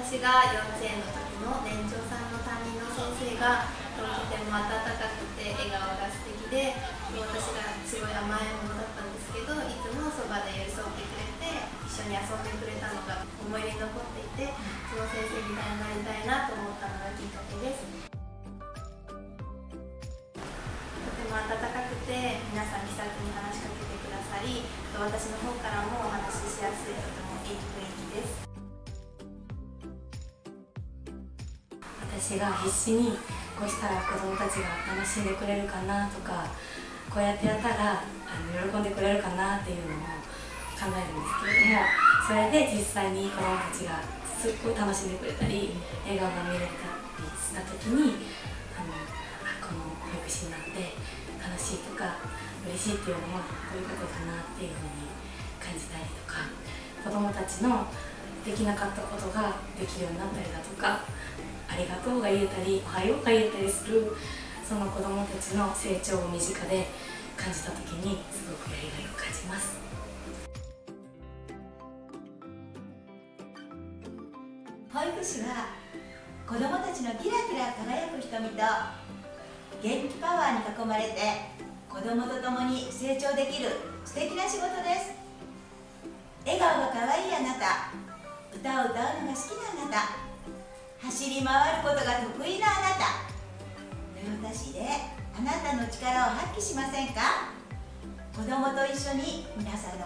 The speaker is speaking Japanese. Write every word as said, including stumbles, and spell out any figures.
私が幼稚園の時の年長さんの担任の先生がとても温かくて笑顔が素敵で、私がすごい甘いものだったんですけど、いつもそばで寄り添ってくれて一緒に遊んでくれたのが思い出に残っていて、その先生みたいになりたいなと思ったのがきっかけです。とても温かくて皆さん気さくに話しかけてくださり、私の方からもお話ししやすい、とてもいい雰囲気です。 私が必死にこうしたら子どもたちが楽しんでくれるかなとか、こうやってやったらあの喜んでくれるかなっていうのを考えるんですけれども、それで実際に子どもたちがすっごい楽しんでくれたり笑顔が見れたりした時に、あのあこの保育士になって楽しいとか嬉しいっていうのはこういうことだなっていうふうに感じたりとか、子どもたちのできなかったことができるようになったりだとか、ありがとうが言えたりおはようが言えたりする、その子どもたちの成長を身近で感じたときにすごくやりがいを感じます。 保育士は子どもたちのキラキラ輝く瞳と元気パワーに囲まれて子どもと共に成長できる素敵な仕事です。笑顔が可愛いあなた、歌を歌うのが好きなあなた、走り回ることが得意なあなた、豊田市であなたの力を発揮しませんか？子どもと一緒に皆さんの